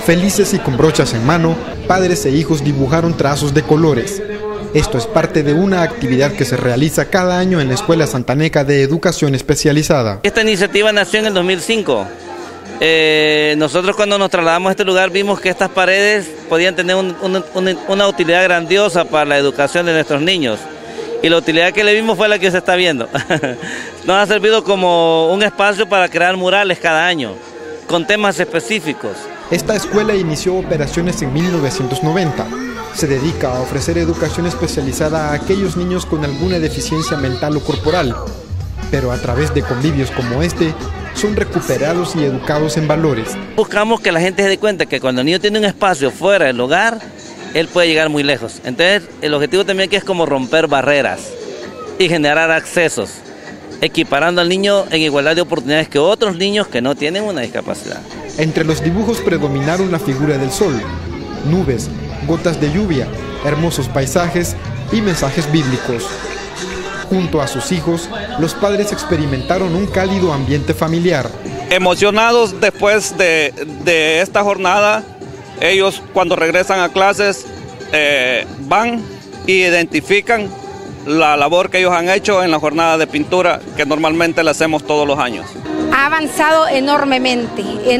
Felices y con brochas en mano, padres e hijos dibujaron trazos de colores. Esto es parte de una actividad que se realiza cada año en la Escuela Santaneca de Educación Especializada. Esta iniciativa nació en el 2005. Nosotros cuando nos trasladamos a este lugar vimos que estas paredes podían tener una utilidad grandiosa para la educación de nuestros niños. Y la utilidad que le vimos fue la que se está viendo. Nos ha servido como un espacio para crear murales cada año, con temas específicos. Esta escuela inició operaciones en 1990. Se dedica a ofrecer educación especializada a aquellos niños con alguna deficiencia mental o corporal, pero a través de convivios como este, son recuperados y educados en valores. Buscamos que la gente se dé cuenta que cuando el niño tiene un espacio fuera del hogar, él puede llegar muy lejos. Entonces, el objetivo también aquí es como romper barreras y generar accesos, equiparando al niño en igualdad de oportunidades que otros niños que no tienen una discapacidad. Entre los dibujos predominaron la figura del sol, nubes, gotas de lluvia, hermosos paisajes y mensajes bíblicos. Junto a sus hijos, los padres experimentaron un cálido ambiente familiar. Emocionados después de esta jornada, ellos cuando regresan a clases van e identifican la labor que ellos han hecho en la jornada de pintura que normalmente la hacemos todos los años. Ha avanzado enormemente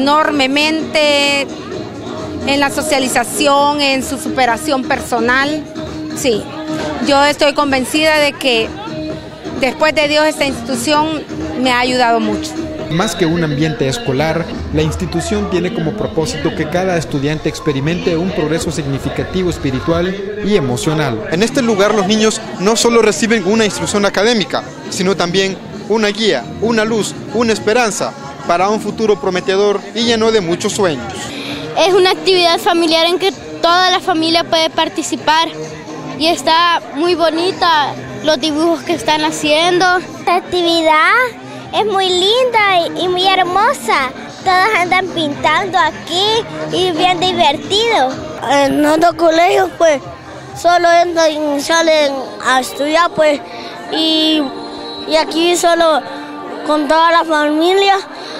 en la socialización, en su superación personal. Sí, yo estoy convencida de que después de Dios esta institución me ha ayudado mucho. Más que un ambiente escolar, la institución tiene como propósito que cada estudiante experimente un progreso significativo espiritual y emocional. En este lugar los niños no solo reciben una instrucción académica, sino también una guía, una luz, una esperanza para un futuro prometedor y lleno de muchos sueños. Es una actividad familiar en que toda la familia puede participar y está muy bonita los dibujos que están haciendo. Esta actividad es muy linda y muy hermosa. Todos andan pintando aquí y bien divertido. En nuestro colegio pues solo entran y salen a estudiar pues y aquí solo con toda la familia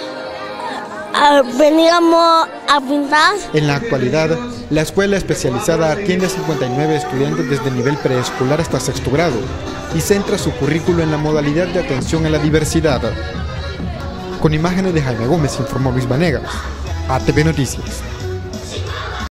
veníamos a pintar. En la actualidad, la escuela especializada atiende a 59 estudiantes desde nivel preescolar hasta sexto grado y centra su currículo en la modalidad de atención a la diversidad. Con imágenes de Jaime Gómez, informó Luis Vanegas, ATV Noticias.